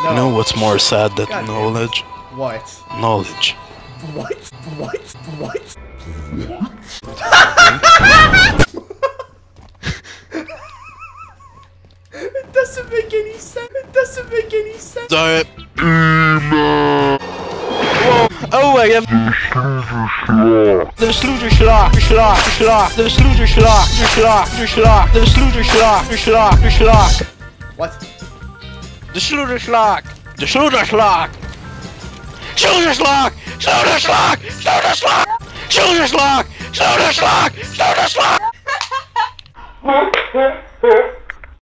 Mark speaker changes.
Speaker 1: No.
Speaker 2: You know what's more sad than
Speaker 1: God damn it.
Speaker 2: knowledge?
Speaker 1: What?
Speaker 2: Knowledge.
Speaker 1: What? What? What? It doesn't make any sense. It doesn't make any sense.
Speaker 2: Sorry. Oh, I have the Schlouderschlag, the Schlouderschlag.
Speaker 1: What?
Speaker 2: The Schlouderschlag, the Schlouderschlag. Schlouderschlag, Schlouderschlag, Schlouderschlag, Schlouderschlag, Schlouderschlag, Schlouderschlag.